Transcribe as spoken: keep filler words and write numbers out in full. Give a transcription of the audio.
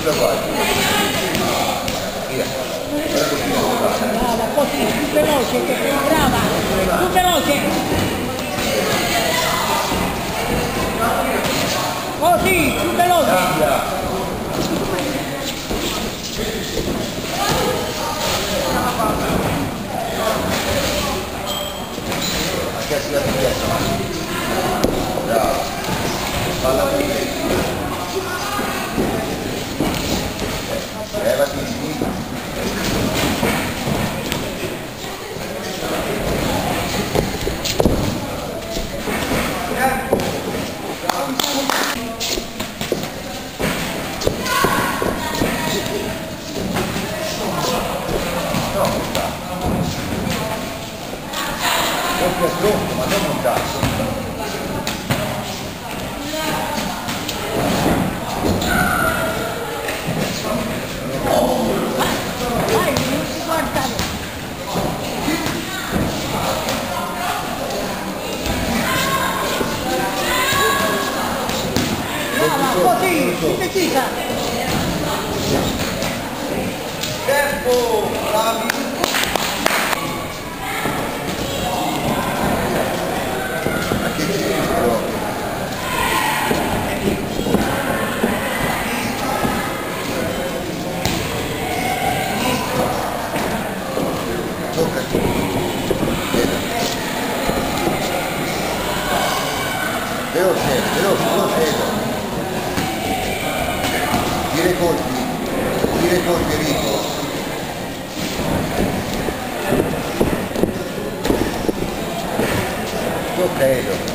Sempre qua. Via. Brava, così, più veloce, che sei brava, più veloce. Così, più veloce. Cambia. Anche se la richiesta. Brava. Falla qui. Levati di qui. È pronto, ma non un cazzo. Vai, non si guardare. Brava, così, si precisa. Tempo, bravi. Veloce, veloce, veloce. Tira i colpi, tira i colpi Enrico. Io credo.